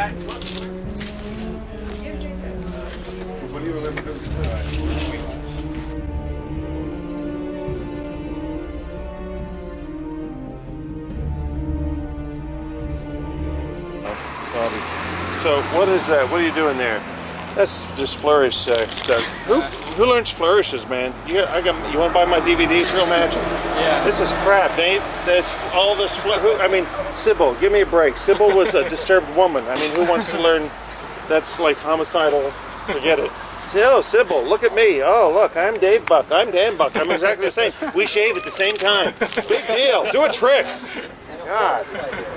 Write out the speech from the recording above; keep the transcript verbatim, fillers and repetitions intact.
What do you remember doing? So what is that? What are you doing there? That's just flourish uh, stuff. Who who learns flourishes, man? You I got. You want to buy my D V Ds, Real Magic? Yeah. This is crap, Nate. This all this. Who, I mean, Sybil. Give me a break. Sybil was a disturbed woman. I mean, who wants to learn? That's like homicidal. Forget it. Oh, Sybil, look at me. Oh, look, I'm Dave Buck. I'm Dan Buck. I'm exactly the same. We shave at the same time. Big deal. Do a trick. God.